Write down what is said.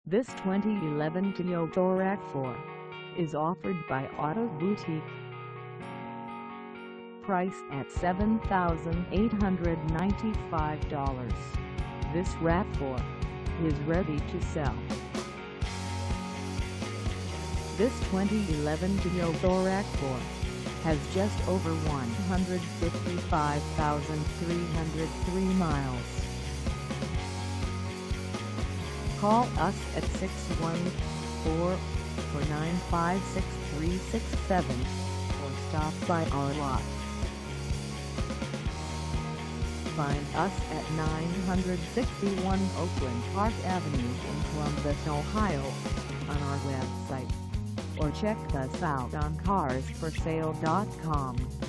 This 2011 Toyota RAV4 is offered by Auto Boutique. Price at $7,895. This RAV4 is ready to sell. This 2011 Toyota RAV4 has just over 155,303 miles. Call us at 614-495-6367 or stop by our lot. Find us at 961 Oakland Park Avenue in Columbus, Ohio on our website, or check us out on carsforsale.com.